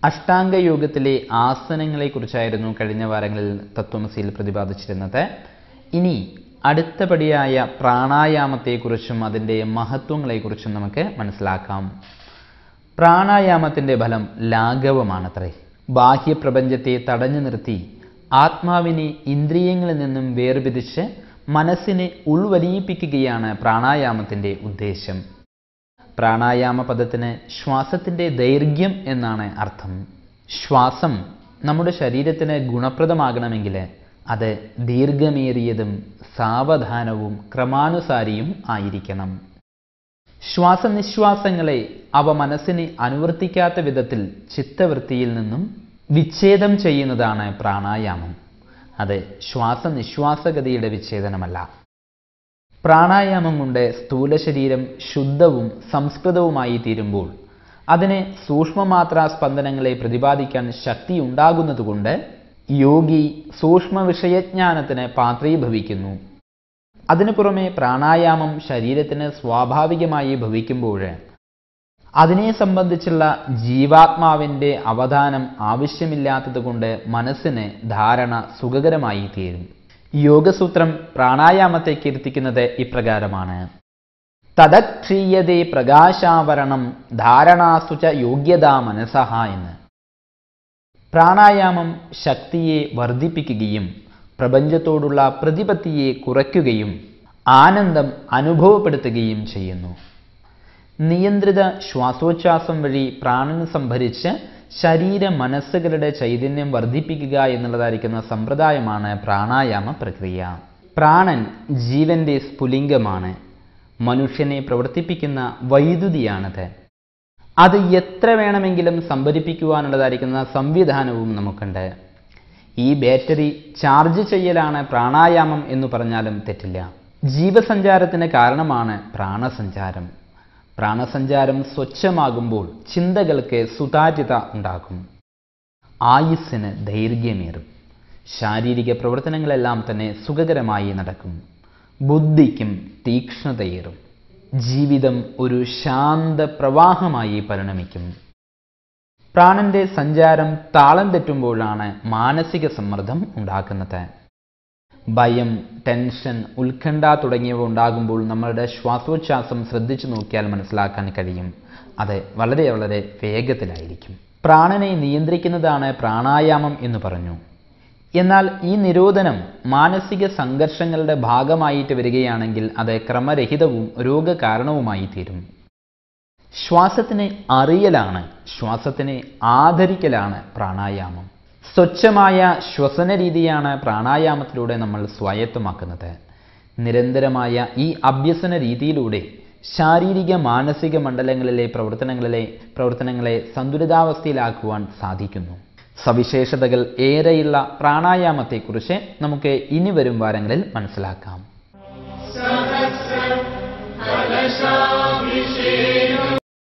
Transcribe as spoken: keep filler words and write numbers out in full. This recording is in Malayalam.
അഷ്ടാംഗയോഗത്തിലെ ആസനങ്ങളെക്കുറിച്ചായിരുന്നു കഴിഞ്ഞ വാരങ്ങളിൽ തത്വമസിയിൽ പ്രതിപാദിച്ചിരുന്നത്. ഇനി അടുത്ത പടിയായ പ്രാണായാമത്തെക്കുറിച്ചും അതിൻ്റെ മഹത്വങ്ങളെക്കുറിച്ചും നമുക്ക് മനസ്സിലാക്കാം. പ്രാണായാമത്തിൻ്റെ ഫലം ലാഘവമാണത്രേ. ബാഹ്യപ്രപഞ്ചത്തെ തടഞ്ഞു നിർത്തി ആത്മാവിനെ ഇന്ദ്രിയങ്ങളിൽ നിന്നും വേർപിരിച്ച് മനസ്സിനെ ഉൾവലിയിപ്പിക്കുകയാണ് പ്രാണായാമത്തിൻ്റെ ഉദ്ദേശം. പ്രാണായാമ പദത്തിന് ശ്വാസത്തിൻ്റെ ദൈർഘ്യം എന്നാണ് അർത്ഥം. ശ്വാസം നമ്മുടെ ശരീരത്തിന് ഗുണപ്രദമാകണമെങ്കിൽ അത് ദീർഘമേറിയതും സാവധാനവും ക്രമാനുസാരിയും ആയിരിക്കണം. ശ്വാസനിശ്വാസങ്ങളെ അവ മനസ്സിനെ അനുവർത്തിക്കാത്ത വിധത്തിൽ ചിത്തവൃത്തിയിൽ നിന്നും വിച്ഛേദം ചെയ്യുന്നതാണ് പ്രാണായാമം. അത് ശ്വാസനിശ്വാസഗതിയുടെ വിച്ഛേദനമല്ല. പ്രാണായാമം കൊണ്ട് സ്ഥൂല ശരീരം ശുദ്ധവും സംസ്കൃതവുമായി തീരുമ്പോൾ അതിന് സൂക്ഷ്മമാത്രാ സ്പന്ദനങ്ങളെ പ്രതിപാദിക്കാൻ ശക്തിയുണ്ടാകുന്നതുകൊണ്ട് യോഗി സൂക്ഷ്മ വിഷയജ്ഞാനത്തിന് പാത്രീഭവിക്കുന്നു. അതിനു പുറമെ പ്രാണായാമം ശരീരത്തിന് സ്വാഭാവികമായി ഭവിക്കുമ്പോൾ അതിനെ സംബന്ധിച്ചുള്ള ജീവാത്മാവിൻ്റെ അവധാനം ആവശ്യമില്ലാത്തതുകൊണ്ട് മനസ്സിന് ധാരണ സുഖകരമായി തീരും. യോഗസൂത്രം പ്രാണായാമത്തെ കീർത്തിക്കുന്നത് ഇപ്രകാരമാണ്: തദക്ഷീയതേ പ്രകാശാവരണം ധാരണാസുച യോഗ്യതാ മനസഹ എന്ന്. പ്രാണായാമം ശക്തിയെ വർദ്ധിപ്പിക്കുകയും പ്രപഞ്ചത്തോടുള്ള പ്രതിപത്തിയെ കുറയ്ക്കുകയും ആനന്ദം അനുഭവപ്പെടുത്തുകയും ചെയ്യുന്നു. നിയന്ത്രിത ശ്വാസോച്ഛ്വാസം വഴി പ്രാണൻ സംഭരിച്ച് ശരീര മനസ്സുകളുടെ ചൈതന്യം വർദ്ധിപ്പിക്കുക എന്നുള്ളതായിരിക്കുന്ന സമ്പ്രദായമാണ് പ്രാണായാമ പ്രക്രിയ. പ്രാണൻ ജീവന്റെ സ്ഫുലിംഗമാണ്. മനുഷ്യനെ പ്രവർത്തിപ്പിക്കുന്ന വൈദ്യുതിയാണത്. അത് എത്ര വേണമെങ്കിലും സംഭരിപ്പിക്കുവാനുള്ളതായിരിക്കുന്ന സംവിധാനവും നമുക്കുണ്ട്. ഈ ബാറ്ററി ചാർജ് ചെയ്യലാണ് പ്രാണായാമം എന്ന് പറഞ്ഞാലും തെറ്റില്ല. ജീവസഞ്ചാരത്തിന് കാരണമാണ് പ്രാണസഞ്ചാരം. പ്രാണസഞ്ചാരം സ്വച്ഛമാകുമ്പോൾ ചിന്തകൾക്ക് സുതാര്യത ഉണ്ടാകും, ആയുസ്സിന് ദൈർഘ്യമേറും, ശാരീരിക പ്രവർത്തനങ്ങളെല്ലാം തന്നെ സുഖകരമായി നടക്കും, ബുദ്ധിക്കും തീക്ഷ്ണതയേറും, ജീവിതം ഒരു ശാന്ത പ്രവാഹമായി പരിണമിക്കും. പ്രാണന്റെ സഞ്ചാരം താളം തെറ്റുമ്പോഴാണ് മാനസിക സമ്മർദ്ദം ഉണ്ടാക്കുന്നത്. ഭയം, ടെൻഷൻ, ഉത്കണ്ഠ തുടങ്ങിയവ ഉണ്ടാകുമ്പോൾ നമ്മളുടെ ശ്വാസോച്ഛ്വാസം ശ്രദ്ധിച്ചു നോക്കിയാൽ മനസ്സിലാക്കാൻ കഴിയും. അത് വളരെ വളരെ വേഗത്തിലായിരിക്കും. പ്രാണനെ നിയന്ത്രിക്കുന്നതാണ് പ്രാണായാമം എന്ന് പറഞ്ഞു. എന്നാൽ ഈ നിരോധനം മാനസിക സംഘർഷങ്ങളുടെ ഭാഗമായിട്ട് വരികയാണെങ്കിൽ അത് ക്രമരഹിതവും രോഗകാരണവുമായി തീരും. ശ്വാസത്തിനെ അറിയലാണ്, ശ്വാസത്തിനെ ആദരിക്കലാണ് പ്രാണായാമം. സ്വച്ഛമായ ശ്വസന രീതിയാണ് പ്രാണായാമത്തിലൂടെ നമ്മൾ സ്വായത്തമാക്കുന്നത്. നിരന്തരമായ ഈ അഭ്യസന രീതിയിലൂടെ ശാരീരിക മാനസിക മണ്ഡലങ്ങളിലെ പ്രവർത്തനങ്ങളിലെ പ്രവർത്തനങ്ങളെ സന്തുലിതാവസ്ഥയിലാക്കുവാൻ സാധിക്കുന്നു. സവിശേഷതകൾ ഏറെയുള്ള പ്രാണായാമത്തെക്കുറിച്ച് നമുക്ക് ഇനി വരും വാരങ്ങളിൽ മനസ്സിലാക്കാം.